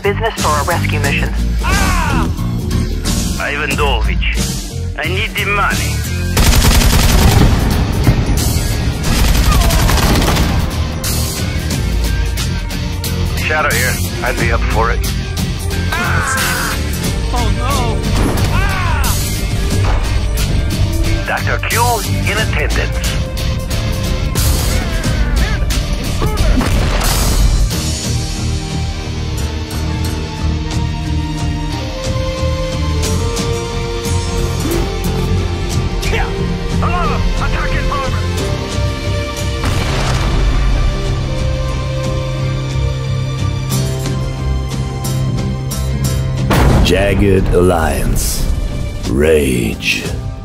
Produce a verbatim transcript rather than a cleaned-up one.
business for a rescue mission. Ah! Ivanovich, I need the money. Shadow here. I'd be up for it. Ah! Oh no! Ah! Doctor Q in attendance. Hello! Attacking bomber! Jagged Alliance. Rage.